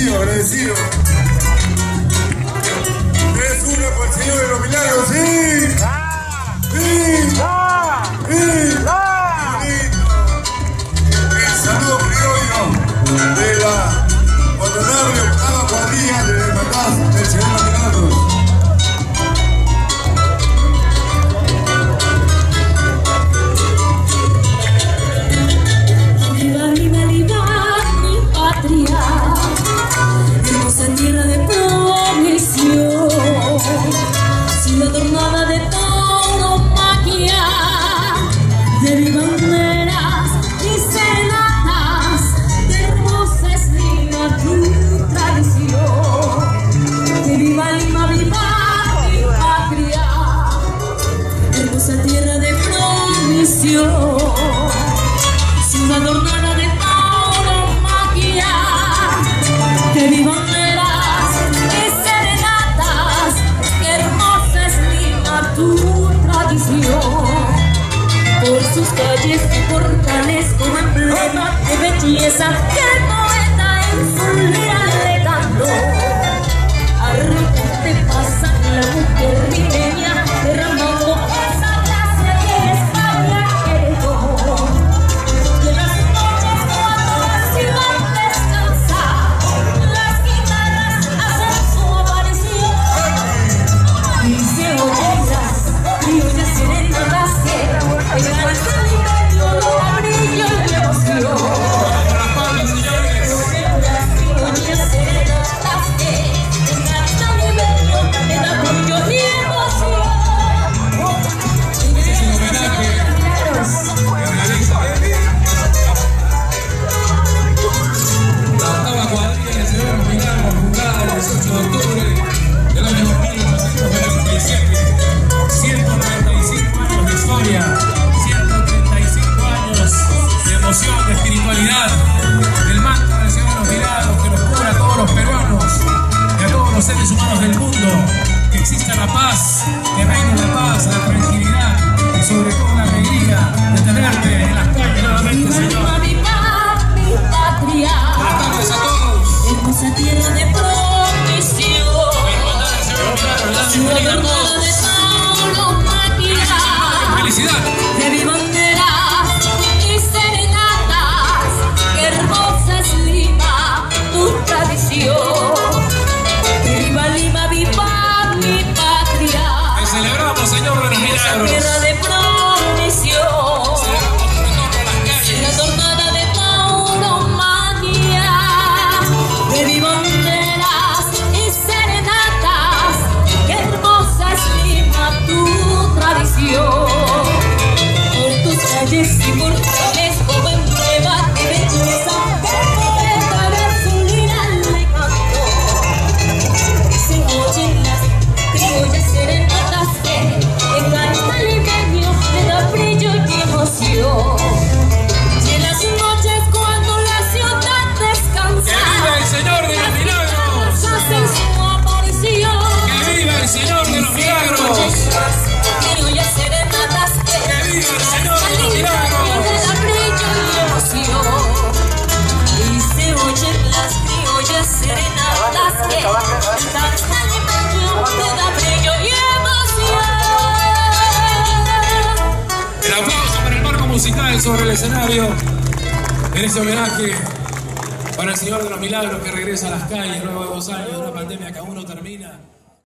agradecido. 3-1 por el Señor de los Milagros, ¡sí! ¡Sí! ¡Sí! El saludo criollo de la honorable octava cuadrilla de la hermandad del Señor de los Milagros. Hermosa tierra de promisión, ciudad adornada de tauromaquia, de banderas y serenatas, de hermosa es Lima tu tradición. Que viva Lima, viva mi patria, hermosa tierra de promisión, ciudad adornada de tauromaquia, que vivan banderas y serenatas, que hermosa es Lima tu tradición. Por sus calles y portales como emblema de belleza que el poeta en su lira le cantó. Arriba te pasa la mujer ribeña derramando esa clase que España heredó. Y en las noches cuando la ciudad descansa, las guitarras hacen su aparición y se oyen las criollas serenatas que pegan al solidario de brillo y emoción. Las criollas serenatas que pegan al solidario de brillo y emoción. Este es un homenaje que realiza la octava cuadrilla del Señor de los Milagros, fundada el 18 de octubre del año 1897. 135 años de historia, 135 años de emoción, de espiritualidad, del manto del Señor de los Milagros que nos cubra a todos los peruanos y a todos los seres humanos del mundo. Que exista la paz, que reine la paz, la tranquilidad y sobre todo la alegría de tenerte en las calles nuevamente, Señor. Viva mi patria, Buenas tardes a todos. hermosa tierra de promisión, ciudad adornada de tauromaquia, Felicidad. de banderas y serenatas, que hermosa es Lima tu tradición. Que viva Lima, viva mi patria, Te celebramos, Señor de los Milagros. tierra de promisión, Celebramos tu retorno a las calles. ciudad adornada de tauromaquia, de banderas y serenatas, que hermosa es Lima tu tradición. Por tus calles y portales como emblema de belleza que el poeta de su lira le cantó. Se oyen las criollas serenatas que en canto limeño le da brillo y emoción. Y en las noches cuando la ciudad descansa, ¡Que viva el Señor de los Milagros! hacen su aparición. ¡Que viva el Señor de los Milagros! Criollas serenatas ¡Que viva el Señor de los le Milagros! da brillo y emoción. Y se oyen las criollas serenatas que cantan limeño le da brillo y emoción. El aplauso para el marco musical sobre el escenario en este homenaje para el Señor de los Milagros que regresa a las calles luego de 2 años de una pandemia que aún no termina.